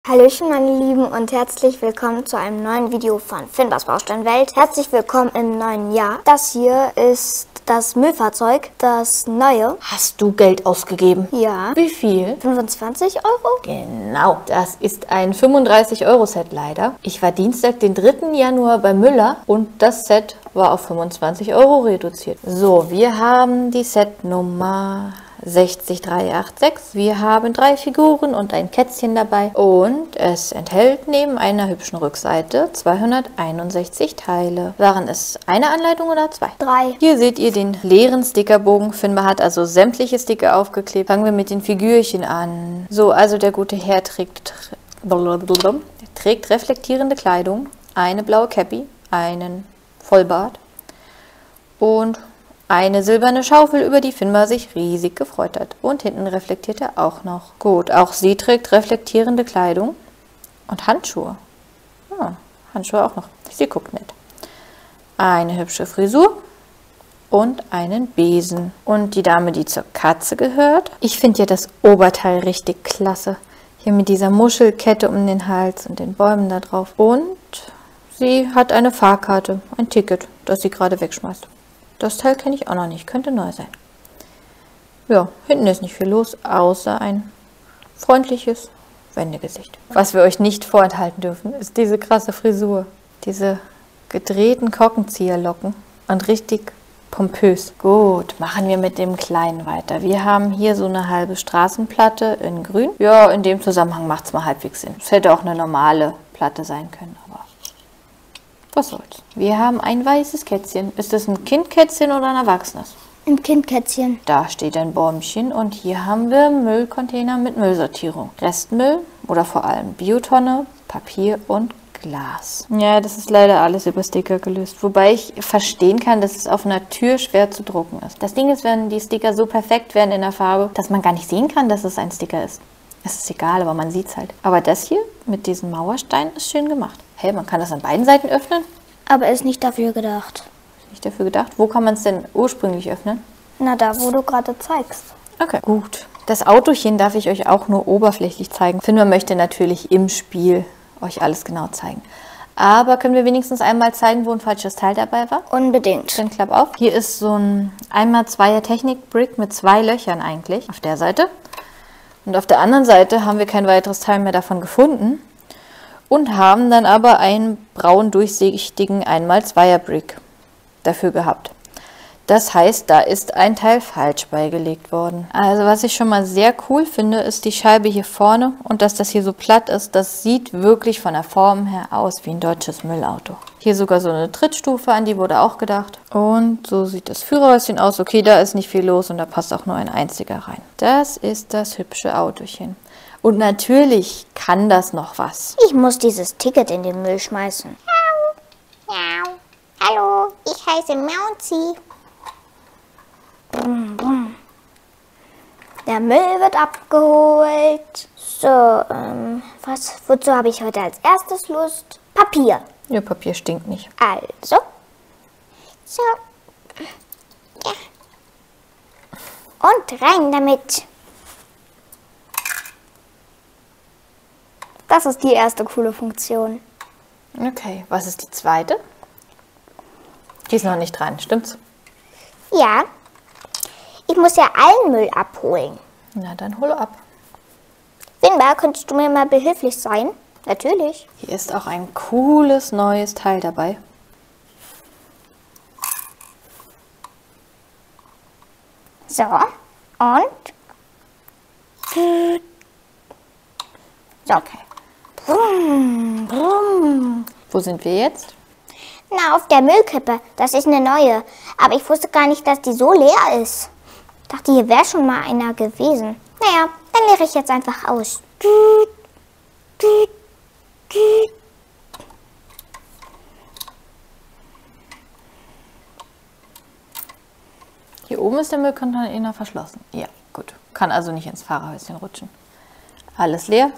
Hallöchen meine Lieben und herzlich willkommen zu einem neuen Video von Finbas Bausteinwelt. Herzlich willkommen im neuen Jahr. Das hier ist das Müllfahrzeug, das neue. Hast du Geld ausgegeben? Ja. Wie viel? 25 €? Genau, das ist ein 35-Euro-Set leider. Ich war Dienstag, den 3. Januar bei Müller und das Set war auf 25 € reduziert. So, wir haben die Setnummer 60386. Wir haben 3 Figuren und ein Kätzchen dabei und es enthält neben einer hübschen Rückseite 261 Teile. Waren es eine Anleitung oder 2? 3. Hier seht ihr den leeren Stickerbogen. Finbar hat also sämtliche Sticker aufgeklebt. Fangen wir mit den Figürchen an. So, also der gute Herr trägt reflektierende Kleidung, eine blaue Cappy, einen Vollbart und eine silberne Schaufel, über die Finbar sich riesig gefreut hat. Und hinten reflektiert er auch noch. Gut, auch sie trägt reflektierende Kleidung und Handschuhe. Handschuhe auch noch. Sie guckt nett. Eine hübsche Frisur und einen Besen. Und die Dame, die zur Katze gehört. Ich finde ja das Oberteil richtig klasse. Hier mit dieser Muschelkette um den Hals und den Bäumen da drauf. Und sie hat eine Fahrkarte, ein Ticket, das sie gerade wegschmeißt. Das Teil kenne ich auch noch nicht, könnte neu sein. Ja, hinten ist nicht viel los, außer ein freundliches Wendegesicht. Was wir euch nicht vorenthalten dürfen, ist diese krasse Frisur. Diese gedrehten Korkenzieherlocken und richtig pompös. Gut, machen wir mit dem Kleinen weiter. Wir haben hier so eine halbe Straßenplatte in grün. Ja, in dem Zusammenhang macht es mal halbwegs Sinn. Es hätte auch eine normale Platte sein können, aber was soll's. Wir haben ein weißes Kätzchen. Ist das ein Kindkätzchen oder ein erwachsenes? Ein Kindkätzchen. Da steht ein Bäumchen und hier haben wir Müllcontainer mit Müllsortierung. Restmüll oder vor allem Biotonne, Papier und Glas. Ja, das ist leider alles über Sticker gelöst. Wobei ich verstehen kann, dass es auf einer Tür schwer zu drucken ist. Das Ding ist, wenn die Sticker so perfekt werden in der Farbe, dass man gar nicht sehen kann, dass es ein Sticker ist. Es ist egal, aber man sieht es halt. Aber das hier mit diesen Mauersteinen ist schön gemacht. Hey, man kann das an beiden Seiten öffnen? Aber ist nicht dafür gedacht. Nicht dafür gedacht. Wo kann man es denn ursprünglich öffnen? Na, da wo du gerade zeigst. Okay, gut. Das Autochen darf ich euch auch nur oberflächlich zeigen. Finbar möchte natürlich im Spiel euch alles genau zeigen. Aber können wir wenigstens einmal zeigen, wo ein falsches Teil dabei war? Unbedingt. Dann klapp auf. Hier ist so ein 1x2er Technik-Brick mit 2 Löchern eigentlich. Auf der Seite. Und auf der anderen Seite haben wir kein weiteres Teil mehr davon gefunden. Und haben dann aber einen braun durchsichtigen 1x2er Brick dafür gehabt. Das heißt, da ist ein Teil falsch beigelegt worden. Also was ich schon mal sehr cool finde, ist die Scheibe hier vorne und dass das hier so platt ist. Das sieht wirklich von der Form her aus wie ein deutsches Müllauto. Hier sogar so eine Trittstufe, an die wurde auch gedacht. Und so sieht das Führerhäuschen aus. Okay, da ist nicht viel los und da passt auch nur ein einziger rein. Das ist das hübsche Autochen. Und natürlich kann das noch was. Ich muss dieses Ticket in den Müll schmeißen. Miau. Miau. Hallo, ich heiße Mauzi. Brumm, brumm. Der Müll wird abgeholt. So, wozu habe ich heute als erstes Lust? Papier. Ja, Papier stinkt nicht. Also. So. Ja. Und rein damit. Das ist die erste coole Funktion. Okay, was ist die zweite? Die ist noch nicht dran, stimmt's? Ja. Ich muss ja allen Müll abholen. Na, dann hole ab. Finbar, könntest du mir mal behilflich sein? Natürlich. Hier ist auch ein cooles neues Teil dabei. So, und? So. Okay. Brumm, brumm. Wo sind wir jetzt? Na, auf der Müllkippe. Das ist eine neue. Aber ich wusste gar nicht, dass die so leer ist. Ich dachte, hier wäre schon mal einer gewesen. Naja, dann leere ich jetzt einfach aus. Hier oben ist der Müllcontainer verschlossen. Ja, gut. Kann also nicht ins Fahrerhäuschen rutschen. Alles leer.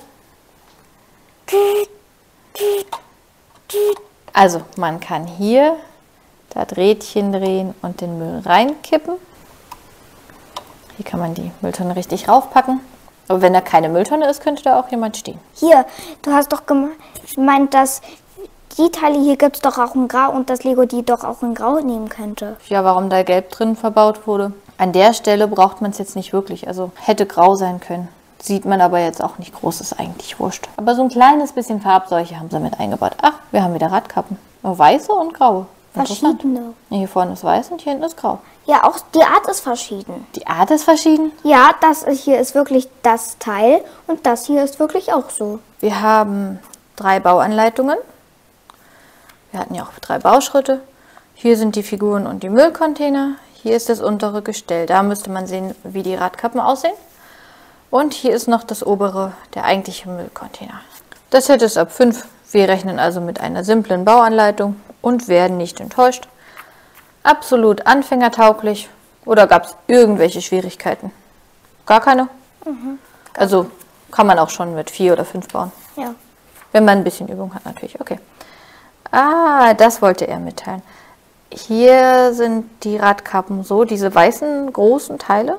Also, man kann hier das Rädchen drehen und den Müll reinkippen. Hier kann man die Mülltonne richtig raufpacken. Aber wenn da keine Mülltonne ist, könnte da auch jemand stehen. Hier, du hast doch gemeint, dass die Teile hier gibt es doch auch in Grau und dass Lego die doch auch in Grau nehmen könnte. Ja, warum da Gelb drin verbaut wurde. An der Stelle braucht man es jetzt nicht wirklich. Also hätte grau sein können. Sieht man aber jetzt auch nicht groß, ist eigentlich wurscht. Aber so ein kleines bisschen Farbseuche haben sie mit eingebaut. Ach, wir haben wieder Radkappen. Weiße und graue. Verschiedene. Hier vorne ist weiß und hier hinten ist grau. Ja, auch die Art ist verschieden. Die Art ist verschieden? Ja, das hier ist wirklich das Teil und das hier ist wirklich auch so. Wir haben 3 Bauanleitungen. Wir hatten ja auch 3 Bauschritte. Hier sind die Figuren und die Müllcontainer. Hier ist das untere Gestell. Da müsste man sehen, wie die Radkappen aussehen. Und hier ist noch das obere, der eigentliche Müllcontainer. Das Set ist ab 5. Wir rechnen also mit einer simplen Bauanleitung und werden nicht enttäuscht. Absolut anfängertauglich. Oder gab es irgendwelche Schwierigkeiten? Gar keine? Also kann man auch schon mit 4 oder 5 bauen. Ja. Wenn man ein bisschen Übung hat natürlich. Okay. Ah, das wollte er mitteilen. Hier sind die Radkappen so, diese weißen großen Teile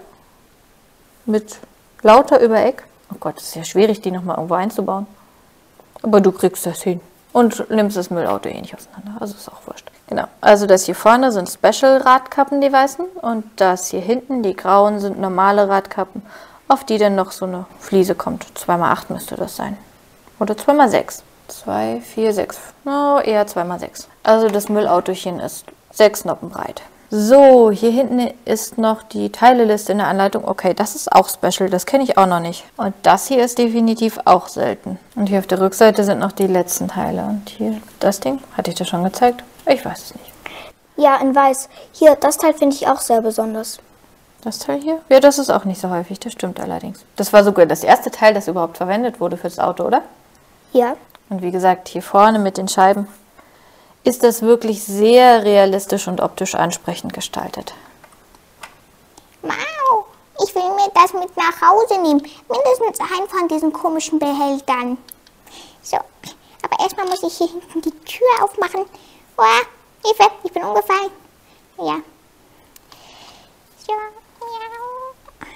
mit lauter Übereck. Oh Gott, es ist ja schwierig, die nochmal irgendwo einzubauen. Aber du kriegst das hin. Und nimmst das Müllauto eh nicht auseinander. Also ist auch wurscht. Genau. Also das hier vorne sind Special-Radkappen, die weißen. Und das hier hinten, die grauen, sind normale Radkappen, auf die dann noch so eine Fliese kommt. 2x8 müsste das sein. Oder 2x6. 2, 4, 6. No, eher 2x6. Also das Müllautochen ist 6 Noppen breit. So, hier hinten ist noch die Teileliste in der Anleitung. Okay, das ist auch special, das kenne ich auch noch nicht. Und das hier ist definitiv auch selten. Und hier auf der Rückseite sind noch die letzten Teile. Und hier das Ding, hatte ich das schon gezeigt? Ich weiß es nicht. Ja, in weiß. Hier, das Teil finde ich auch sehr besonders. Das Teil hier? Ja, das ist auch nicht so häufig, das stimmt allerdings. Das war sogar das erste Teil, das überhaupt verwendet wurde fürs Auto, oder? Ja. Und wie gesagt, hier vorne mit den Scheiben ist das wirklich sehr realistisch und optisch ansprechend gestaltet. Wow, ich will mir das mit nach Hause nehmen. Mindestens einen von diesen komischen Behältern. So, aber erstmal muss ich hier hinten die Tür aufmachen. Oh, Hilfe, ich bin umgefallen. Ja. So, miau.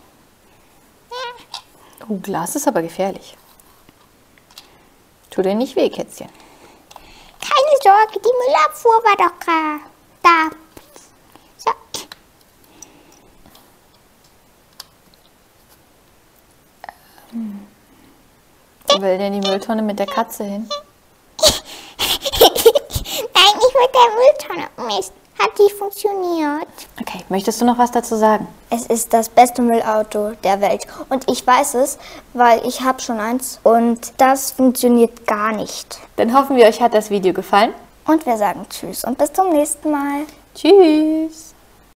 Ja. Oh, Glas ist aber gefährlich. Tu dir nicht weh, Kätzchen. Keine Sorge, die Müllabfuhr war doch gerade da. So. Wo will denn die Mülltonne mit der Katze hin? Nein, nicht mit der Mülltonne. Mist, hat nicht funktioniert. Okay, möchtest du noch was dazu sagen? Es ist das beste Müllauto der Welt. Und ich weiß es, weil ich habe schon eins. Und das funktioniert gar nicht. Dann hoffen wir, euch hat das Video gefallen. Und wir sagen Tschüss und bis zum nächsten Mal. Tschüss.